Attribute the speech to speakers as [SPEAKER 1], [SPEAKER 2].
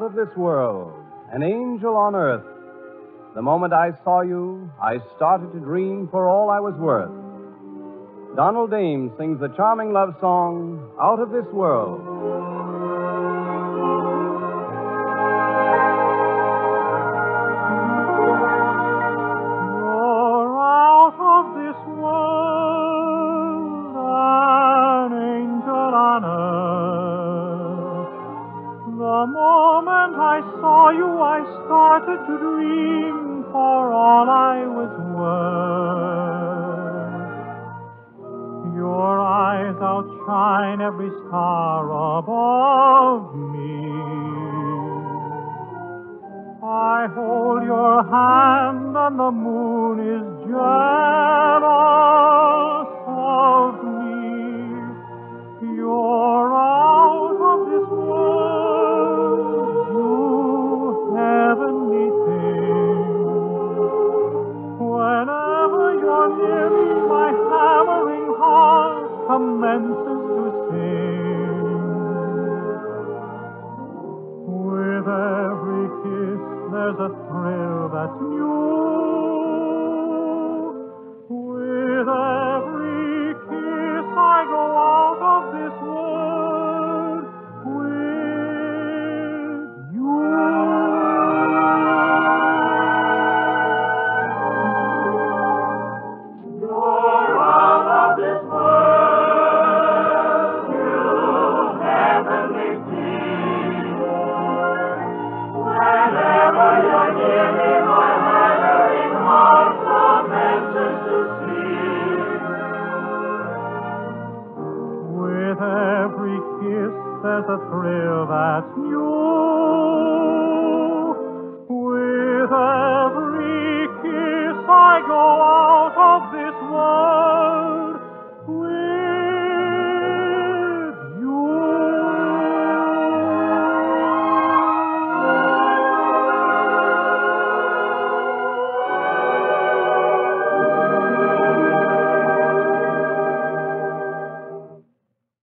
[SPEAKER 1] of this world, an angel on earth. The moment I saw you, I started to dream for all I was worth. Donald Ames sings the charming love song, Out of This World.
[SPEAKER 2] You're out of this world, an angel on earth. The moment I saw you, I started to dream for all I was worth. Your eyes outshine every star above me. I hold your hand and the moon is jealous of me. You're out of this world, you heavenly thing. Whenever you're near me, my hammering heart commences to sing. With every kiss, there's a thrill that's new. With every kiss, I go out of this world with you. You're out of this world, you heavenly being. Whenever you're near me, my hammering heart commences to sing. With every kiss, there's a thrill that's new.